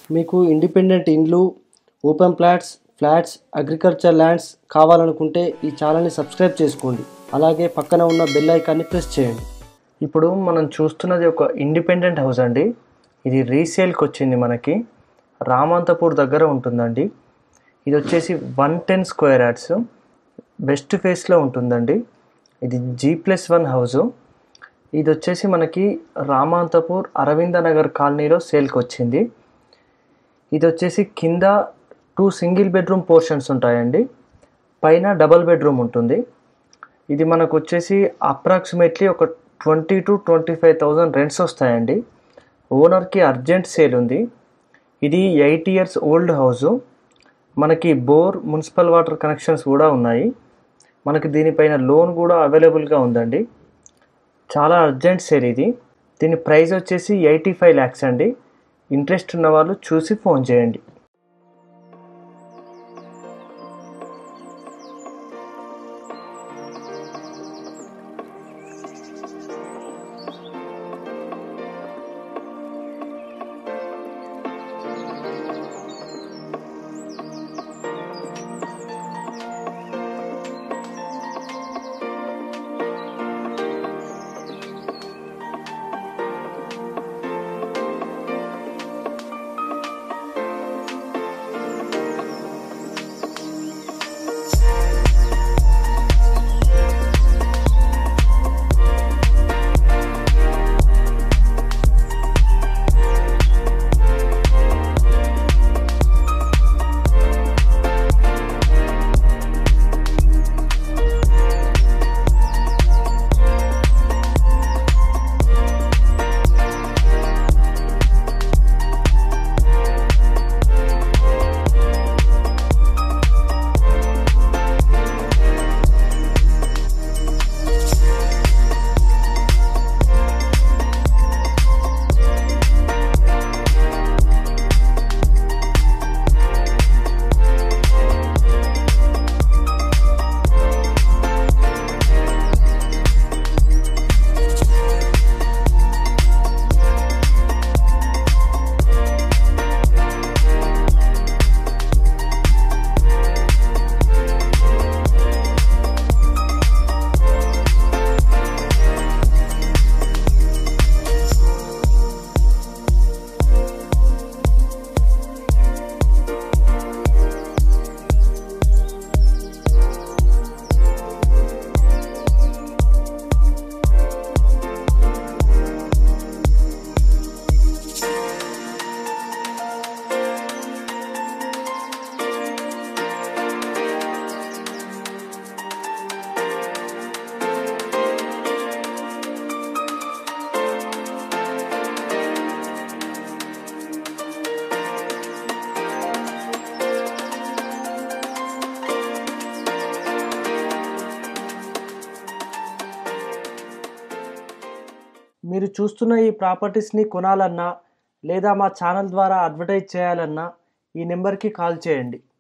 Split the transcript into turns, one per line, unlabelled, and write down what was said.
మీకు ఇండిపెండెంట్ ఇండ్లు, open flats, agriculture lands కావాలనుకుంటే ఈ ఛానల్ని సబ్స్క్రైబ్ చేసుకోండి. అలాగే పక్కన ఉన్న బెల్ ఐకాన్ని ప్రెస్ చేయండి. ఇప్పుడు మనం చూస్తున్నది ఒక ఇండిపెండెంట్ హౌస్ అండి. ఇది రీసేల్కి వచ్చింది. మనకి రామంతపూర్ దగ్గర ఉంటుందండి. ఇది వచ్చేసి 110 స్క్వేర్ యార్డ్స్ వెస్ట్ ఫేస్లో ఉంటుందండి. ఇది G+1 హౌసు. ఇది వచ్చేసి మనకి రామంతపూర్ అరవింద నగర్ కాలనీలో సేల్కి వచ్చింది. ఇది వచ్చేసి కింద 2 సింగిల్ బెడ్రూమ్ పోర్షన్స్ ఉంటాయండి, పైన డబల్ బెడ్రూమ్ ఉంటుంది. ఇది మనకు వచ్చేసి అప్రాక్సిమేట్లీ ఒక 20,000 to 25,000 రెంట్స్ వస్తాయండి. ఓనర్కి అర్జెంట్ సేల్ ఉంది. ఇది 8 years ఓల్డ్ హౌసు. మనకి బోర్, మున్సిపల్ వాటర్ కనెక్షన్స్ కూడా ఉన్నాయి. మనకి దీనిపైన లోన్ కూడా అవైలబుల్గా ఉందండి. చాలా అర్జెంట్ సేల్ ఇది. దీని ప్రైస్ వచ్చేసి 85 lakhs అండి. ఇంట్రెస్ట్ ఉన్న వాళ్ళు చూసి ఫోన్ చేయండి. మీరు చూస్తున్న ఈ ప్రాపర్టీస్ని కొనాలన్నా లేదా మా ఛానల్ ద్వారా అడ్వర్టైజ్ చేయాలన్నా ఈ నెంబర్కి కాల్ చేయండి.